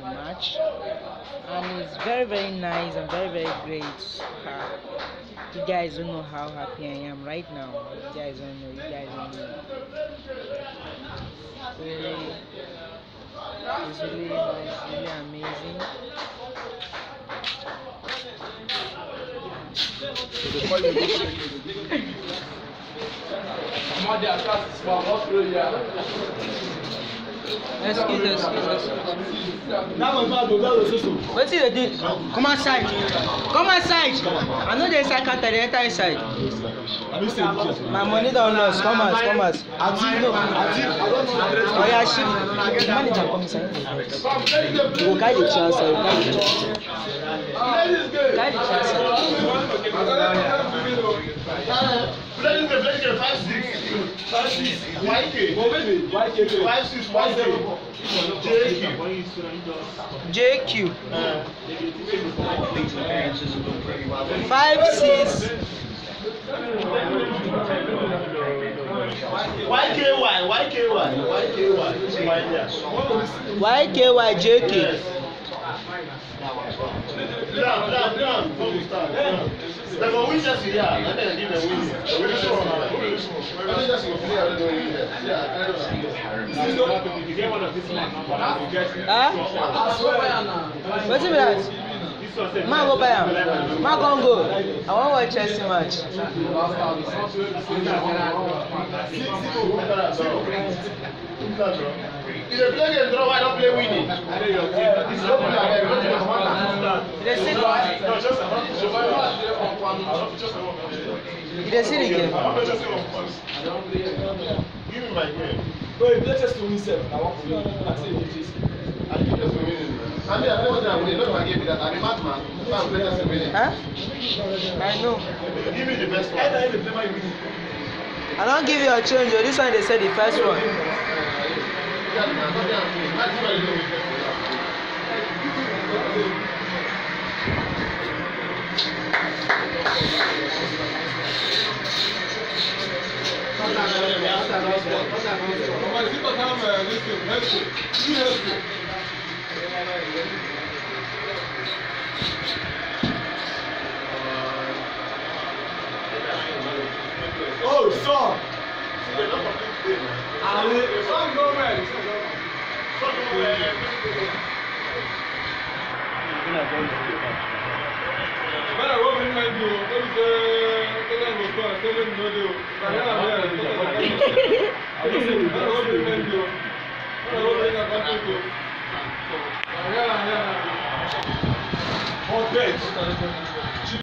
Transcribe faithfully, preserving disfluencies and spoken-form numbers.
match, and it's very very nice and very very great. Uh, you guys don't know how happy I am right now. You guys don't know. You guys don't know. Really, it's really nice, really amazing. Excuse, excuse, excuse. What is the deal? Come outside. Come outside. I know the inside counter, they enter inside. My money don't lost. Come out, come out. Oh yeah, she. Manager come inside. You will guide the chance. You will guide the chance. Guide the chance. Five six, five six, Y K, five six, one zero, J Q, J Q. Five six. Y K Y, Y K Y, Y K Y, Y K Y J K. Down, down, down, before we start. They're going to win just here. I think they give them win. We're just going to win. I think that's going to play. I don't know win. Yeah, I don't know. You get one of this man. Huh? What's it that? Man go buy him. Man come go. I want to watch Chelsea match. If they play game draw, why don't play winning? It's popular. They see the They see the game. Give me my game. Wait, let's just win seven. I want to win. I say this. I think just winning. I mean, I play what I'm winning. Not my game because I'm a madman. So I'm playing just winning. Huh? I know. Give me the best one. I don't play my winning. I don't give you a change. This one they said the first one. Oh, stop! Allez, some go man. Better go in my view. What is the total was going? Seven no do. Better go in my view. Better go in my view. Yeah, yeah. Hot bench.